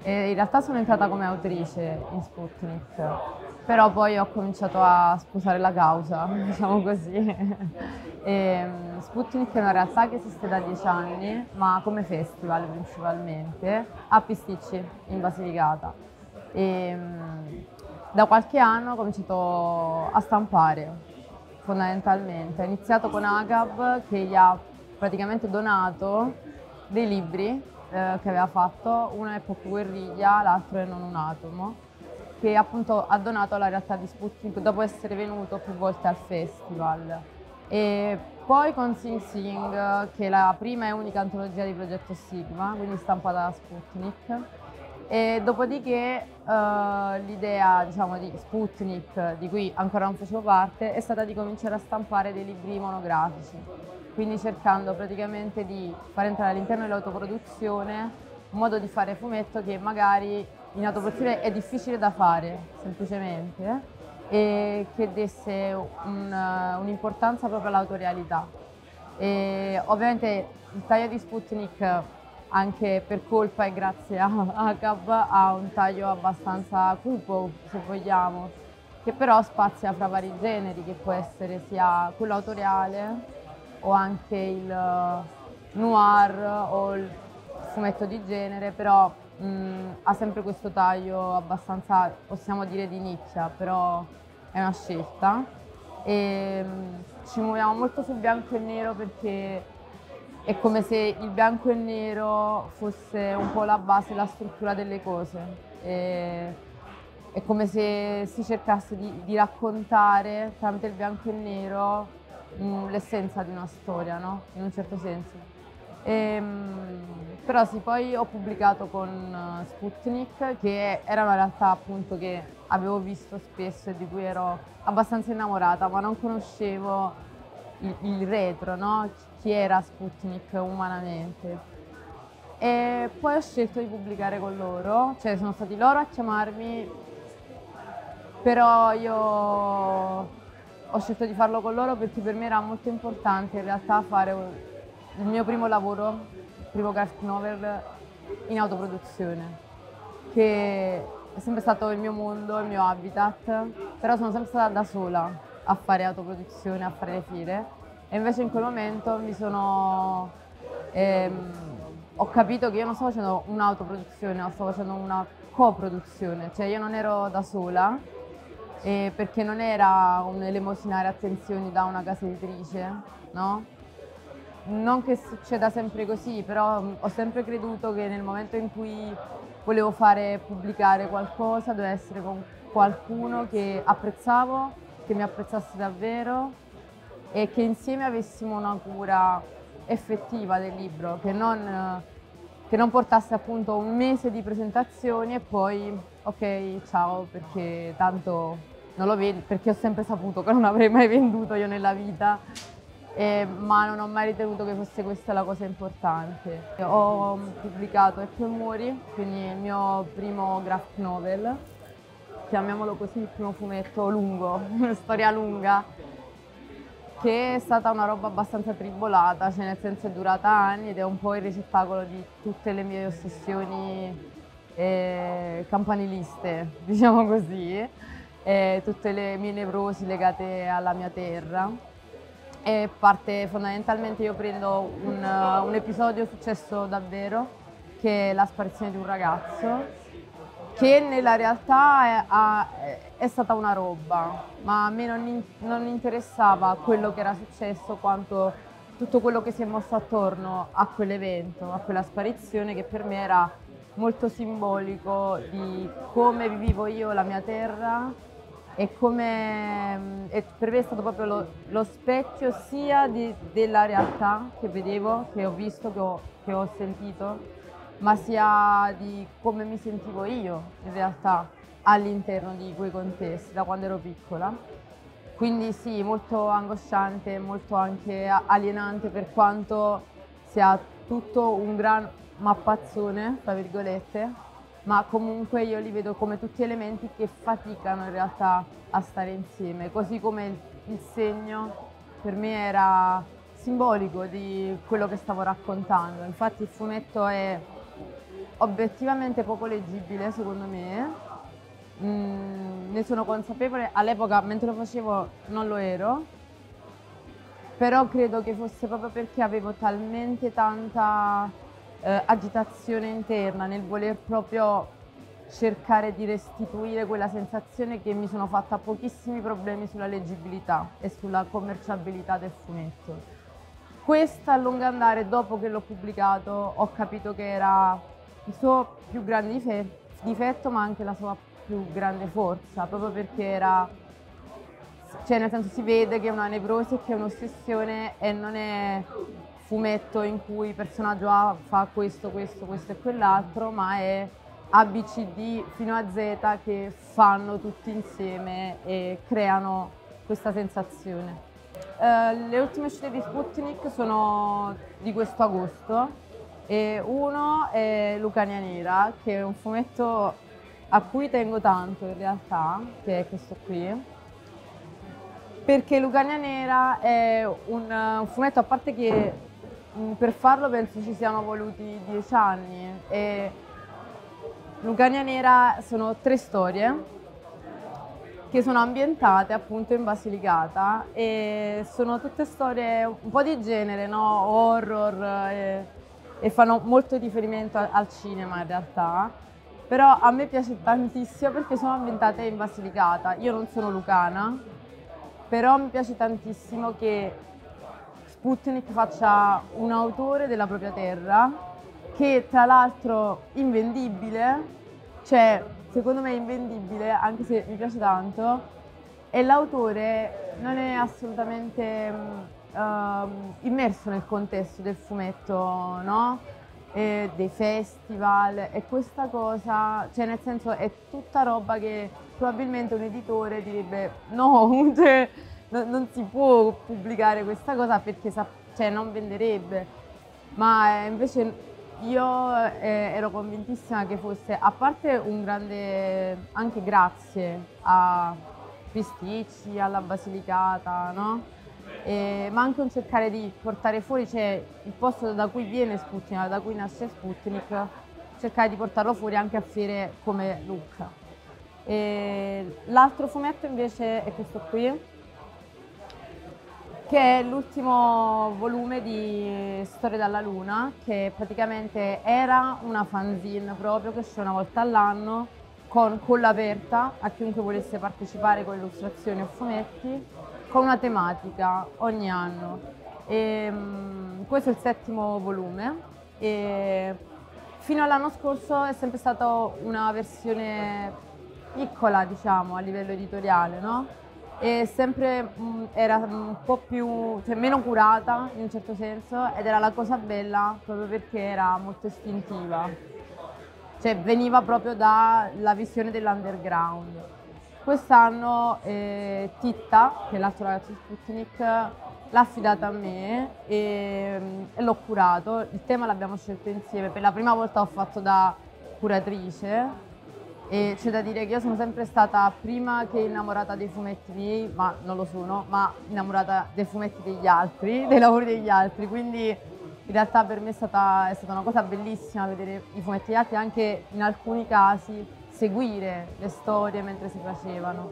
E in realtà sono entrata come autrice in Sputnik, però poi ho cominciato a sposare la causa, diciamo così. Sputnik è una realtà che esiste da 10 anni, ma come festival principalmente, a Pisticci, in Basilicata. E, da qualche anno ho cominciato a stampare, fondamentalmente. Ho iniziato con Agab che gli ha praticamente donato dei libri che aveva fatto, uno è Pop Guerriglia, l'altro è Non un atomo, che appunto ha donato alla realtà di Sputnik dopo essere venuto più volte al festival. E poi con Sing Sing, che è la prima e unica antologia di Progetto Sigma, quindi stampata da Sputnik. E dopodiché l'idea, diciamo, di Sputnik, di cui ancora non facevo parte, è stata di cominciare a stampare dei libri monografici, quindi cercando praticamente di far entrare all'interno dell'autoproduzione un modo di fare fumetto che magari in autoproduzione è difficile da fare, semplicemente, e che desse un'importanza proprio all'autorialità. E ovviamente il taglio di Sputnik, anche per colpa e grazie a ACAB, ha un taglio abbastanza cupo, se vogliamo, che però spazia fra vari generi, che può essere sia quello autoriale o anche il noir o il fumetto di genere, però ha sempre questo taglio abbastanza, possiamo dire, di nicchia, però è una scelta. E ci muoviamo molto sul bianco e nero perché è come se il bianco e il nero fosse un po' la base, la struttura delle cose. E è come se si cercasse di raccontare tramite il bianco e il nero l'essenza di una storia, no? In un certo senso. Però sì, poi ho pubblicato con Sputnik, che era una realtà appunto che avevo visto spesso e di cui ero abbastanza innamorata, ma non conoscevo il retro, no? Chi era Sputnik umanamente. E poi ho scelto di pubblicare con loro, cioè sono stati loro a chiamarmi, però io ho scelto di farlo con loro perché per me era molto importante in realtà fare il mio primo lavoro, il primo graphic novel in autoproduzione, che è sempre stato il mio mondo, il mio habitat, però sono sempre stata da sola a fare autoproduzione, a fare le fiere e invece in quel momento ehm, ho capito che io non sto facendo un'autoproduzione, ma sto facendo una coproduzione, cioè io non ero da sola perché non era un elemosinare attenzioni da una casa editrice, no? Non che succeda sempre così, però ho sempre creduto che nel momento in cui volevo fare pubblicare qualcosa doveva essere con qualcuno che apprezzavo, che mi apprezzasse davvero e che insieme avessimo una cura effettiva del libro, che non portasse appunto un mese di presentazioni e poi ok, ciao, perché tanto non lo vedi, perché ho sempre saputo che non avrei mai venduto io nella vita, ma non ho mai ritenuto che fosse questa la cosa importante. Ho pubblicato E poi muori, quindi il mio primo graphic novel, chiamiamolo così, il primo fumetto lungo, una storia lunga, che è stata una roba abbastanza tribolata, cioè nel senso è durata anni ed è un po' il ricettacolo di tutte le mie ossessioni campaniliste, diciamo così, tutte le mie nevrosi legate alla mia terra. E parte fondamentalmente, io prendo un episodio successo davvero, che è la sparizione di un ragazzo, che nella realtà è stata una roba, ma a me non interessava quello che era successo quanto tutto quello che si è mosso attorno a quell'evento, a quella sparizione che per me era molto simbolico di come vivivo io la mia terra e come e per me è stato proprio lo specchio sia della realtà che vedevo, che ho visto, che ho sentito, ma sia di come mi sentivo io in realtà all'interno di quei contesti da quando ero piccola. Quindi sì, molto angosciante, molto anche alienante per quanto sia tutto un gran mappazzone, tra virgolette, ma comunque io li vedo come tutti elementi che faticano in realtà a stare insieme, così come il segno per me era simbolico di quello che stavo raccontando. Infatti il fumetto è obiettivamente poco leggibile secondo me. Ne sono consapevole, all'epoca mentre lo facevo non lo ero, però credo che fosse proprio perché avevo talmente tanta agitazione interna nel voler proprio cercare di restituire quella sensazione che mi sono fatta pochissimi problemi sulla leggibilità e sulla commerciabilità del fumetto. Questa a lungo andare, dopo che l'ho pubblicato, ho capito che era il suo più grande difetto, ma anche la sua più grande forza, proprio perché era, cioè nel senso si vede che è una nevrosi, che è un'ossessione e non è fumetto in cui il personaggio A fa questo, questo, questo e quell'altro, ma è A, B, C, D fino a Z che fanno tutti insieme e creano questa sensazione. Le ultime uscite di Sputnik sono di questo agosto e uno è Lucania Nera, che è un fumetto a cui tengo tanto in realtà, che è questo qui, perché Lucania Nera è un fumetto, a parte che per farlo penso ci siano voluti 10 anni, e Lucania Nera sono 3 storie che sono ambientate appunto in Basilicata e sono tutte storie un po' di genere, no? Horror e fanno molto riferimento al cinema in realtà, però a me piace tantissimo perché sono ambientate in Basilicata. Io non sono lucana, però mi piace tantissimo che Sputnik faccia un autore della propria terra, che tra l'altro invendibile, cioè secondo me è invendibile, anche se mi piace tanto, e l'autore non è assolutamente immerso nel contesto del fumetto, no? Dei festival e questa cosa, cioè nel senso è tutta roba che probabilmente un editore direbbe no, cioè, non si può pubblicare questa cosa perché cioè, non venderebbe, ma invece io ero convintissima che fosse, a parte un grande anche grazie a Pisticci, alla Basilicata, no? Ma anche un cercare di portare fuori, cioè il posto da cui viene Sputnik, da cui nasce Sputnik, cercare di portarlo fuori anche a fiere come Lucca. L'altro fumetto invece è questo qui, che è l'ultimo volume di Storie dalla Luna, che praticamente era una fanzine proprio che esce una volta all'anno con colla aperta a chiunque volesse partecipare con illustrazioni o fumetti, con una tematica ogni anno. Questo è il 7° volume e fino all'anno scorso è sempre stata una versione piccola, diciamo, a livello editoriale, no? E sempre era un po' più, cioè meno curata in un certo senso, ed era la cosa bella proprio perché era molto istintiva, cioè veniva proprio dalla visione dell'underground. Quest'anno Titta, che è l'altro ragazzo di Sputnik, l'ha affidata a me e l'ho curato. Il tema l'abbiamo scelto insieme, per la prima volta ho fatto da curatrice. E c'è da dire che io sono sempre stata, prima che innamorata dei fumetti miei, ma non lo sono, ma innamorata dei fumetti degli altri, dei lavori degli altri, quindi in realtà per me è stata una cosa bellissima vedere i fumetti degli altri, anche in alcuni casi seguire le storie mentre si facevano.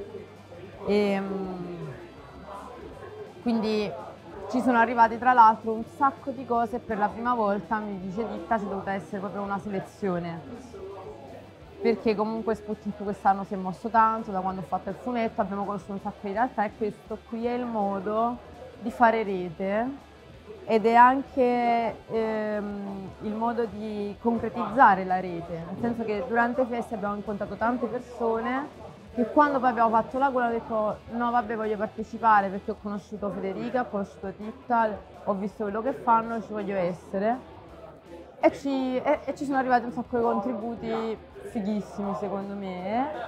Quindi ci sono arrivati tra l'altro un sacco di cose e per la prima volta mi dice Ditta c'è dovuta essere proprio una selezione, perché comunque Sputnik quest'anno si è mosso tanto da quando ho fatto il fumetto, abbiamo conosciuto un sacco di realtà e questo qui è il modo di fare rete ed è anche il modo di concretizzare la rete, nel senso che durante i festi abbiamo incontrato tante persone che quando poi abbiamo fatto la gola ho detto no vabbè voglio partecipare perché ho conosciuto Federica, ho conosciuto Titta, ho visto quello che fanno, ci voglio essere. E ci sono arrivati un sacco di contributi fighissimi secondo me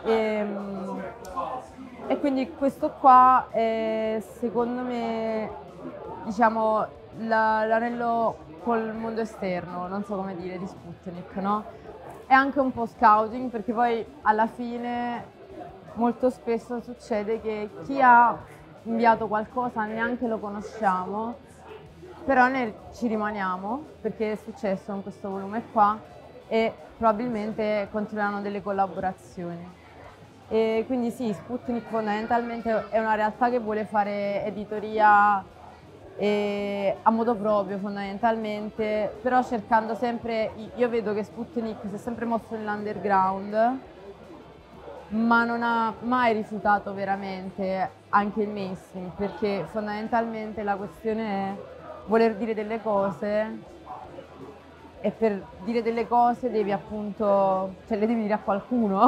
e quindi questo qua è secondo me diciamo l'anello col mondo esterno, non so come dire, di Sputnik, no? È anche un po' scouting perché poi alla fine molto spesso succede che chi ha inviato qualcosa neanche lo conosciamo, però ci rimaniamo perché è successo in questo volume qua e probabilmente continueranno delle collaborazioni. E quindi sì, Sputnik fondamentalmente è una realtà che vuole fare editoria a modo proprio fondamentalmente, però cercando sempre, io vedo che Sputnik si è sempre mosso nell'underground, ma non ha mai rifiutato veramente anche il mainstream, perché fondamentalmente la questione è voler dire delle cose e per dire delle cose devi appunto, cioè le devi dire a qualcuno.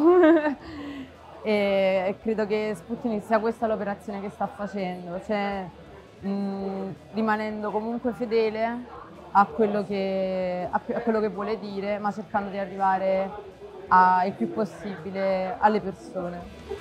E credo che Sputnik sia questa l'operazione che sta facendo, cioè rimanendo comunque fedele a quello che vuole dire, ma cercando di arrivare il più possibile alle persone.